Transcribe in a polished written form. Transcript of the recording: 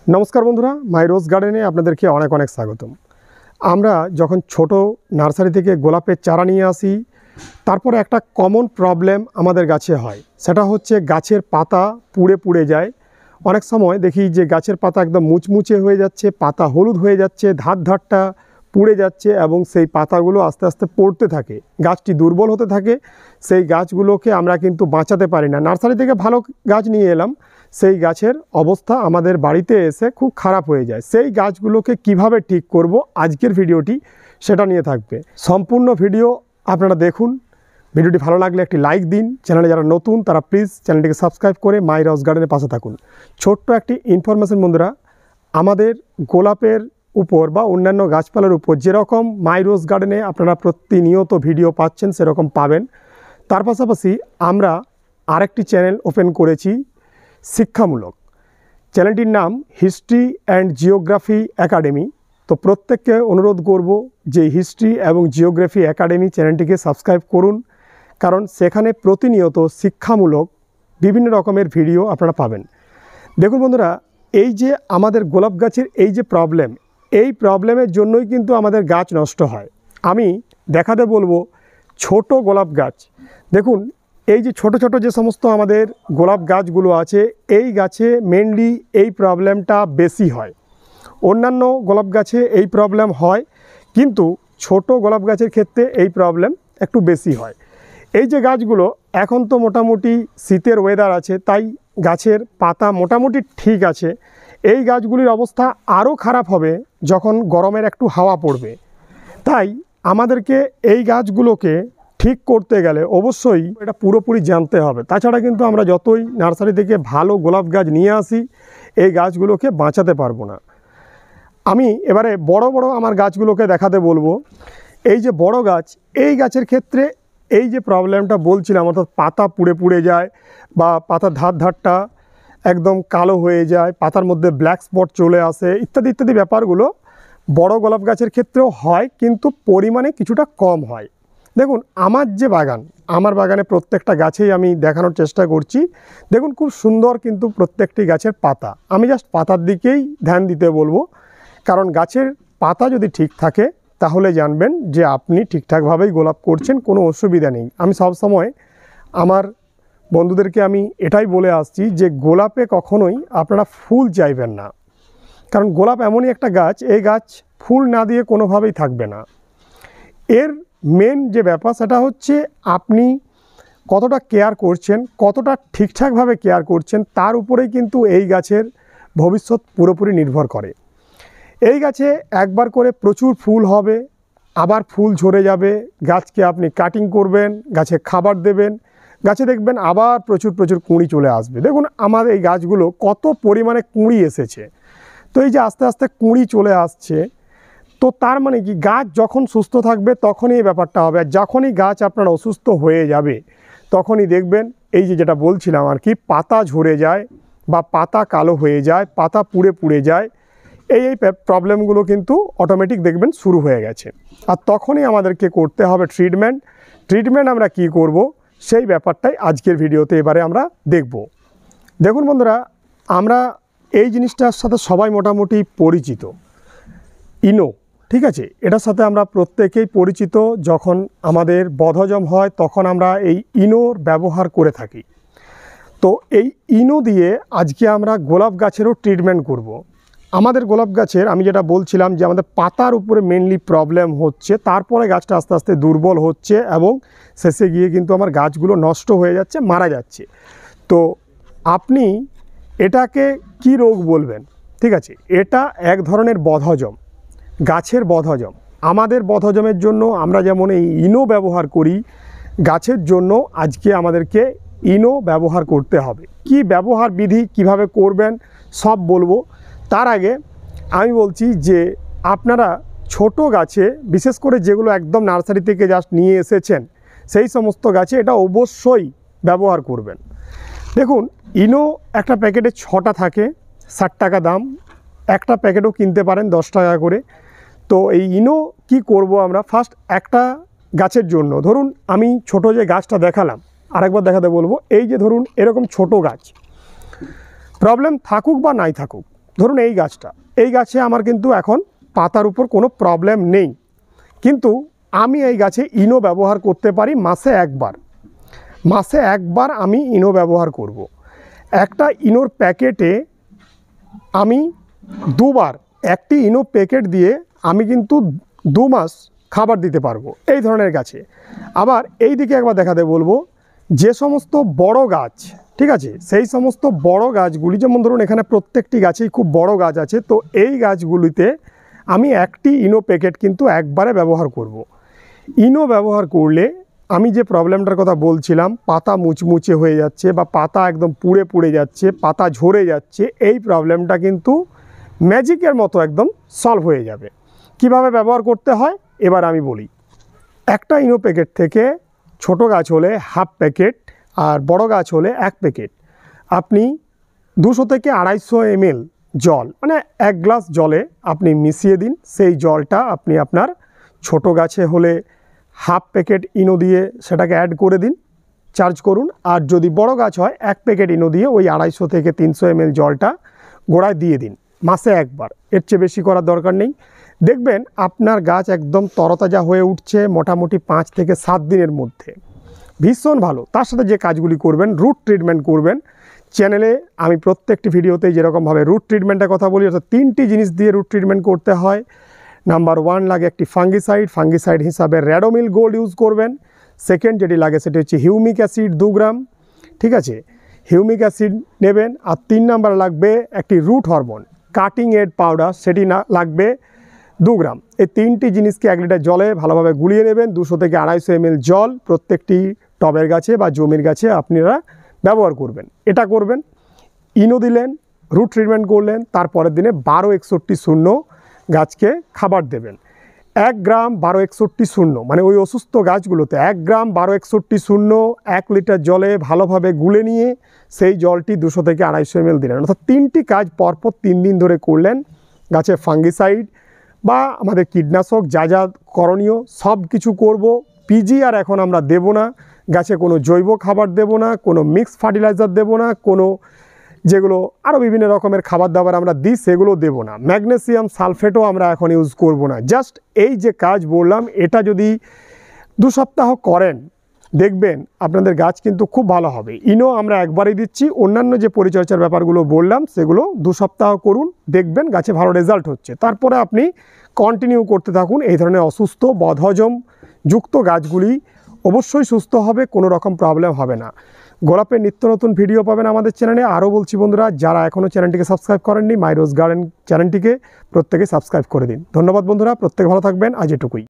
नमस्कार बंधुरा माई रोज गार्डेने आपनादेरके अनेक अनेक स्वागतम। आमरा जखन छोटो नार्सारि थेके गोलापेर चारा निये आसि तारपरे एकटा कमन प्रब्लेम आमादेर गाছে হয়, সেটা হচ্ছে গাছের পাতা পুড়ে পুড়ে যায়। অনেক সময় দেখি যে গাছের পাতা একদম মুচমুচে হয়ে যাচ্ছে, পাতা হলুদ হয়ে যাচ্ছে, ধারটা পুড়ে যাচ্ছে এবং সেই পাতাগুলো আস্তে আস্তে পড়তে থাকে, গাছটি দুর্বল হতে থাকে। সেই গাছগুলোকে আমরা কিন্তু বাঁচাতে পারি না। নার্সারি থেকে ভালো গাছ নিয়ে এলাম, সেই গাছের অবস্থা আমাদের বাড়িতে এসে খুব খারাপ হয়ে যায়। সেই গাছগুলোকে কিভাবে ঠিক করব, আজকের ভিডিওটি সেটা নিয়ে থাকবে। সম্পূর্ণ ভিডিও আপনারা দেখুন। ভিডিওটি ভালো লাগলে একটি লাইক দিন। চ্যানেলে যারা নতুন তারা প্লিজ চ্যানেলটিকে সাবস্ক্রাইব করে মাই রোজ গার্ডেনের পাশে থাকুন। ছোট্ট একটি ইনফরমেশন বন্ধুরা, আমাদের গোলাপের উপর বা অন্যান্য গাছপালার উপর যেরকম মাই রোজ গার্ডেনে আপনারা প্রতিনিয়ত ভিডিও পাচ্ছেন সেরকম পাবেন। তার পাশাপাশি আমরা আরেকটি চ্যানেল ওপেন করেছি শিক্ষামূলক। চ্যানেলটির নাম হিস্ট্রি অ্যান্ড জিওগ্রাফি একাডেমি। তো প্রত্যেককে অনুরোধ করব যে হিস্ট্রি এবং জিওগ্রাফি একাডেমি চ্যানেলটিকে সাবস্ক্রাইব করুন, কারণ সেখানে প্রতিনিয়ত শিক্ষামূলক বিভিন্ন রকমের ভিডিও আপনারা পাবেন। দেখুন বন্ধুরা, এই যে আমাদের গোলাপ গাছের এই যে প্রবলেম, এই প্রবলেমের জন্যই কিন্তু আমাদের গাছ নষ্ট হয়। আমি দেখাতে বলবো ছোট গোলাপ গাছ। দেখুন এই যে ছোট ছোট যে সমস্ত আমাদের গোলাপ গাছগুলো আছে, এই গাছে মেনলি এই প্রবলেমটা বেশি হয়। অন্যান্য গোলাপ গাছে এই প্রবলেম হয়, কিন্তু ছোট গোলাপ গাছের ক্ষেত্রে এই প্রবলেম একটু বেশি হয়। এই যে গাছগুলো এখন তো মোটামুটি শীতের ওয়েদার আছে, তাই গাছের পাতা মোটামুটি ঠিক আছে। এই গাছগুলির অবস্থা আরও খারাপ হবে যখন গরমের একটু হাওয়া পড়বে। তাই আমাদেরকে এই গাছগুলোকে ঠিক করতে গেলে অবশ্যই এটা পুরোপুরি জানতে হবে। তাছাড়া কিন্তু আমরা যতই নার্সারি থেকে ভালো গোলাপ গাছ নিয়ে আসি, এই গাছগুলোকে বাঁচাতে পারবো না। আমি এবারে বড় বড় আমার গাছগুলোকে দেখাতে বলবো। এই যে বড় গাছ, এই গাছের ক্ষেত্রে এই যে প্রবলেমটা বলছিলাম, অর্থাৎ পাতা পুড়ে পুড়ে যায় বা পাতার ধারটা একদম কালো হয়ে যায়, পাতার মধ্যে ব্ল্যাক স্পট চলে আসে, ইত্যাদি ইত্যাদি ব্যাপারগুলো বড় গোলাপ গাছের ক্ষেত্রেও হয়, কিন্তু পরিমাণে কিছুটা কম হয়। দেখুন আমার যে বাগান, আমার বাগানে প্রত্যেকটা গাছেই আমি দেখানোর চেষ্টা করছি। দেখুন খুব সুন্দর কিন্তু প্রত্যেকটি গাছের পাতা। আমি জাস্ট পাতার দিকেই ধ্যান দিতে বলবো, কারণ গাছের পাতা যদি ঠিক থাকে তাহলে জানবেন যে আপনি ঠিকঠাকভাবেই গোলাপ করছেন, কোনো অসুবিধা নেই। আমি সবসময় আমার বন্ধুদেরকে আমি এটাই বলে আসছি যে গোলাপে কখনোই আপনারা ফুল চাইবেন না, কারণ গোলাপ এমনই একটা গাছ, এই গাছ ফুল না দিয়ে কোনোভাবেই থাকবে না। এর মেন যে ব্যাপার সেটা হচ্ছে আপনি কতটা কেয়ার করছেন, কতটা ঠিকঠাকভাবে কেয়ার করছেন, তার উপরেই কিন্তু এই গাছের ভবিষ্যৎ পুরোপুরি নির্ভর করে। এই গাছে একবার করে প্রচুর ফুল হবে, আবার ফুল ঝরে যাবে, গাছকে আপনি কাটিং করবেন, গাছে খাবার দেবেন, গাছে দেখবেন আবার প্রচুর প্রচুর কুঁড়ি চলে আসবে। দেখুন আমার এই গাছগুলো কত পরিমাণে কুঁড়ি এসেছে। তো এই যে আস্তে আস্তে কুঁড়ি চলে আসছে, তো তার মানে কি গাছ যখন সুস্থ থাকবে তখনই এই ব্যাপারটা হবে। আর যখনই গাছ আপনার অসুস্থ হয়ে যাবে তখনই দেখবেন এই যে যেটা বলছিলাম আর কি, পাতা ঝরে যায় বা পাতা কালো হয়ে যায়, পাতা পুড়ে পুড়ে যায়, এই প্রবলেমগুলো কিন্তু অটোমেটিক দেখবেন শুরু হয়ে গেছে। আর তখনই আমাদেরকে করতে হবে ট্রিটমেন্ট আমরা কি করব সেই ব্যাপারটাই আজকের ভিডিওতে এবারে আমরা দেখব। দেখুন বন্ধুরা, আমরা এই জিনিসটার সাথে সবাই মোটামুটি পরিচিত, ইনো, ঠিক আছে, এটার সাথে আমরা প্রত্যেকেই পরিচিত। যখন আমাদের বদহজম হয় তখন আমরা এই ইনোর ব্যবহার করে থাকি। তো এই ইনো দিয়ে আজকে আমরা গোলাপ গাছেরও ট্রিটমেন্ট করব। আমাদের গোলাপ গাছের আমি যেটা বলছিলাম যে আমাদের পাতার উপরে মেনলি প্রবলেম হচ্ছে, তারপরে গাছটা আস্তে আস্তে দুর্বল হচ্ছে এবং শেষে গিয়ে কিন্তু আমার গাছগুলো নষ্ট হয়ে যাচ্ছে, মারা যাচ্ছে। তো আপনি এটাকে কি রোগ বলবেন? ঠিক আছে, এটা এক ধরনের বদহজম, গাছের বদহজম। আমাদের বদহজমের জন্য আমরা যেমন এই ইনো ব্যবহার করি, গাছের জন্য আজকে আমাদেরকে ইনো ব্যবহার করতে হবে। কি ব্যবহার বিধি কিভাবে করবেন সব বলবো। তার আগে আমি বলছি যে আপনারা ছোট গাছে, বিশেষ করে যেগুলো একদম নার্সারি থেকে জাস্ট নিয়ে এসেছেন, সেই সমস্ত গাছে এটা অবশ্যই ব্যবহার করবেন। দেখুন ইনো একটা প্যাকেটে 6টা থাকে, 60 টাকা দাম, একটা প্যাকেটও কিনতে পারেন 10 টাকা করে। তো এই ইনো কি করব আমরা, ফার্স্ট একটা গাছের জন্য, ধরুন আমি ছোট যে গাছটা দেখালাম আরেকবার দেখাতে বলবো। এই যে ধরুন এরকম ছোট গাছ, প্রবলেম থাকুক বা নাই থাকুক, ধরুন এই গাছে আমার কিন্তু এখন পাতার উপর কোনো প্রবলেম নেই, কিন্তু আমি এই গাছে ইনো ব্যবহার করতে পারি মাসে একবার আমি ইনো ব্যবহার করব। একটা ইনোর প্যাকেটে আমি দুবার একটি ইনো প্যাকেট দিয়ে আমি কিন্তু 2 মাস খাবার দিতে পারবো এই ধরনের গাছে। আবার এই দিকে একবার দেখাতে বলবো, যে সমস্ত বড় গাছ, ঠিক আছে, সেই সমস্ত বড় গাছগুলি, যেমন ধরুন এখানে প্রত্যেকটি গাছেই খুব বড় গাছ আছে, তো এই গাছগুলিতে আমি একটি ইনো প্যাকেট কিন্তু একবারে ব্যবহার করব। ইনো ব্যবহার করলে আমি যে প্রবলেমটার কথা বলছিলাম, পাতা মুচমুচে হয়ে যাচ্ছে বা পাতা একদম পুড়ে পুড়ে যাচ্ছে, পাতা ঝরে যাচ্ছে, এই প্রবলেমটা কিন্তু ম্যাজিকের মতো একদম সলভ হয়ে যাবে। কিভাবে ব্যবহার করতে হয় এবার আমি বলি। একটা ইনো প্যাকেট থেকে ছোট গাছ হলে হাফ প্যাকেট আর বড় গাছ হলে 1 প্যাকেট আপনি 200 থেকে 250 ml জল, মানে 1 গ্লাস জলে আপনি মিশিয়ে দিন। সেই জলটা আপনি আপনার ছোট গাছে হলে হাফ প্যাকেট ইনো দিয়ে সেটাকে অ্যাড করে দিন, চার্জ করুন। আর যদি বড় গাছ হয় 1 প্যাকেট ইনো দিয়ে ওই 250 থেকে 300 ml জলটা গোড়ায় দিয়ে দিন, মাসে একবার, এর চেয়ে বেশি করার দরকার নেই। দেখবেন আপনার গাছ একদম তরতাজা হয়ে উঠছে মোটামুটি 5 থেকে 7 দিনের মধ্যে, ভীষণ ভালো। তার সাথে যে কাজগুলি করবেন, রুট ট্রিটমেন্ট করবেন। চ্যানেলে আমি প্রত্যেকটি ভিডিওতেই যেরকমভাবে রুট ট্রিটমেন্টের কথা বলি, অর্থাৎ 3টি জিনিস দিয়ে রুট ট্রিটমেন্ট করতে হয়। নাম্বার 1 লাগে একটি ফাঙ্গিসাইড হিসাবে র্যাডোমিল গোল্ড ইউজ করবেন। সেকেন্ড যেটি লাগে সেটি হচ্ছে হিউমিক অ্যাসিড 2 গ্রাম, ঠিক আছে, হিউমিক অ্যাসিড নেবেন। আর 3 নাম্বার লাগবে একটি root hormone cutting aid powder, সেটি লাগবে 2 গ্রাম। এই 3টি জিনিসকে 1 লিটার জলে ভালোভাবে গুলিয়ে নেবেন। 200 থেকে 250 ml জল প্রত্যেকটি টবের গাছে বা জমির গাছে আপনারা ব্যবহার করবেন। এটা করবেন, ইনো দিলেন, রুট ট্রিটমেন্ট করলেন, তারপরের দিনে 1261 গাছকে খাবার দেবেন। 1 গ্রাম 1261, মানে ওই অসুস্থ গাছগুলোতে 1 গ্রাম 1261 1 লিটার জলে ভালোভাবে গুলে নিয়ে সেই জলটি 200 থেকে 250 ml দিলেন। অর্থাৎ 3টি কাজ পরপর 3 দিন ধরে করলেন। গাছে ফাঙ্গিসাইড বা আমাদের কীটনাশক যা যা করণীয় সব কিছু করব। পিজি আর এখন আমরা দেব না, গাছে কোনো জৈব খাবার দেব না, কোনো মিক্স ফার্টিলাইজার দেব না, কোনো যেগুলো আরও বিভিন্ন রকমের খাবার দাবার আমরা দিই সেগুলো দেব না, ম্যাগনেসিয়াম সালফেটও আমরা এখন ইউজ করব না। জাস্ট এই যে কাজ বললাম এটা যদি 2 সপ্তাহ করেন দেখবেন আপনাদের গাছ কিন্তু খুব ভালো হবে। ইনো আমরা একবারই দিচ্ছি, অন্যান্য যে পরিচর্যার ব্যাপারগুলো বললাম সেগুলো 2 সপ্তাহ করুন, দেখবেন গাছে ভালো রেজাল্ট হচ্ছে। তারপরে আপনি কন্টিনিউ করতে থাকুন। এই ধরনের অসুস্থ বদহজম যুক্ত গাছগুলি অবশ্যই সুস্থ হবে, কোনো রকম প্রবলেম হবে না। গোলাপের নিত্য নতুন ভিডিও পাবেন আমাদের চ্যানেলে। আরও বলছি বন্ধুরা, যারা এখনও চ্যানেলটিকে সাবস্ক্রাইব করেননি, মাই রোজ গার্ডেন চ্যানেলটিকে প্রত্যেকে সাবস্ক্রাইব করে দিন। ধন্যবাদ বন্ধুরা, প্রত্যেকে ভালো থাকবেন। আজ এটুকুই।